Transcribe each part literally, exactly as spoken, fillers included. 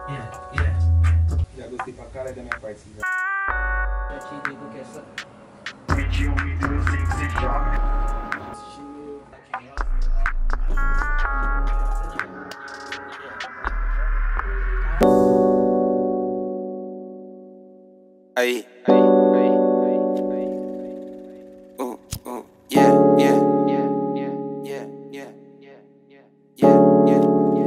Yeah, yeah. Já gostei pra caralho da minha parte, já. Já te digo que essa... vinte e um mil e seiscentos e joga. Aí, aí, aí, aí, uh, uh, yeah, yeah, yeah, yeah, yeah, yeah, yeah, yeah,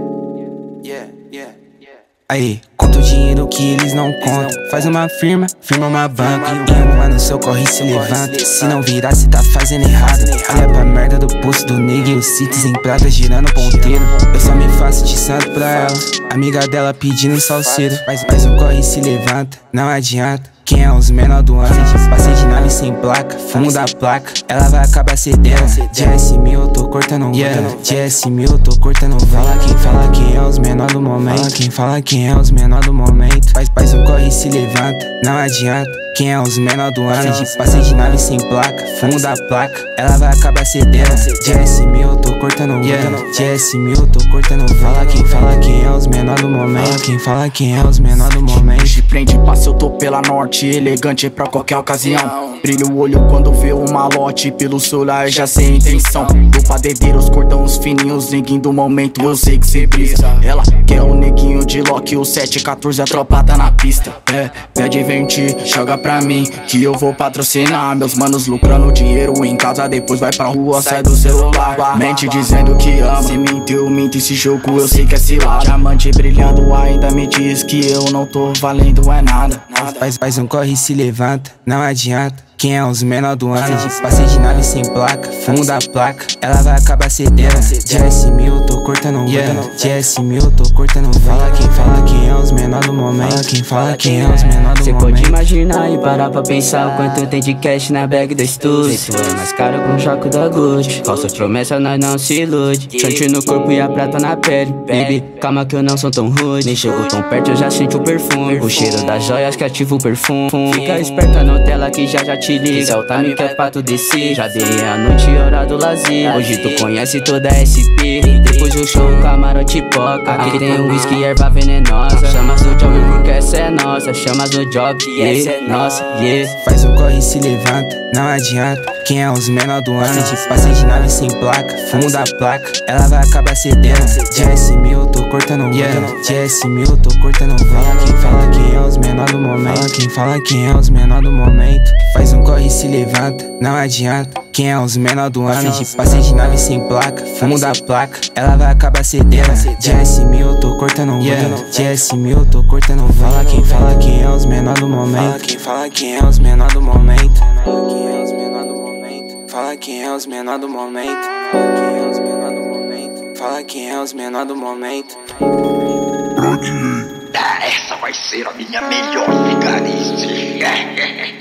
yeah, yeah, yeah, yeah. Aí, conta o dinheiro que eles não contam. Faz uma firma, firma uma banca. E um ano seu corre se levanta. Se não virar, cê tá fazendo errado. Olha pra merda do posto do nigga e os cities em prata girando ponteiro. Eu só me faço de santo pra ela. Amiga dela pedindo salseiro. Mas, mas um corre se levanta, não adianta. Quem é os menor do ano? Passei de nave sem placa, fumo da placa. Ela vai acabar cedendo. De S mil eu tô cortando um yeah. De S mil eu tô cortando um fala quem fala quem é os menor do momento. Fala quem fala quem é os menor do momento. Faz, faz um corre e se levanta, não adianta. Quem é os menor do ano? Passei de nave sem placa, fumo da placa. Ela vai acabar cedendo. De S mil eu tô cortando um yeah. De S mil eu tô cortando um fala quem fala quem é os menor do momento. Fala quem fala quem é os menor do momento. De prende passa eu tô pela norte, elegante pra qualquer ocasião. Brilha o olho quando vê o malote, pelo celular já sei a intenção. Do padedeiro, os cordões fininhos, neguinho do momento, eu sei que cê brisa. Ela quer o neguinho de Loki, o sete quatorze, a tropa tá na pista. É, pede vinte, joga pra mim, que eu vou patrocinar. Meus manos lucrando dinheiro em casa, depois vai pra rua, sai do celular. Mente dizendo que ama, se mentiu, minto esse jogo, eu sei que é cilada. Diamante brilhando, ainda me diz que eu não tô valendo é nada. Faz, faz um corre e se levanta, não adianta. Quem é os menor do ano? Passei de nave sem placa, fumo da placa. Ela vai acabar cedendo. De S mil eu tô cortando um yeah. De S mil eu tô cortando um fala quem fala quem é os menor do momento. Fala quem fala quem é os menor do Cê momento. Cê pode imaginar e parar pra pensar o quanto tem de cash na bag da Stussy. Se for mais caro com o choque da Gucci. Falsas promessas nós não se ilude. Chante no corpo e a prata na pele. Baby, calma que eu não sou tão rude. Nem chego tão perto, eu já sinto o perfume. O cheiro das joias que ativa o perfume. Fica esperta Nutella que já já te liga. É o time que é pra tu descer. Já dei a noite hora do lazer. Hoje tu conhece toda a S P. Depois do show o camarote poca. Aqui tem um whisky erva venenosa. Chamas do job porque essa é nossa. Chamas do job, yeah, nossa, yeah. Faz um corre e se levanta, não adianta. Quem é os menor do ano? Passei de nave sem placa, fumo da placa. Ela vai acabar cedendo. De S mil eu tô cortando um yeah. De S mil eu tô cortando um fala quem fala quem é os menor do momento. Fala quem fala quem é os menor do momento. Faz um corre e se levanta, não adianta. Quem é os menor do ano? Passei de nave sem placa, fumo da placa. Ela vai acabar cedendo. De S mil eu tô cortando um yeah. De S mil eu tô cortando um fala quem fala quem é os menor do momento. Fala quem fala quem é os menor do momento. Fala quem é os menor do momento. Fala quem é os menor do momento. Fala quem é os menor do momento. Fala quem é os menor do momento. Ah, essa vai ser a minha melhor vigarice.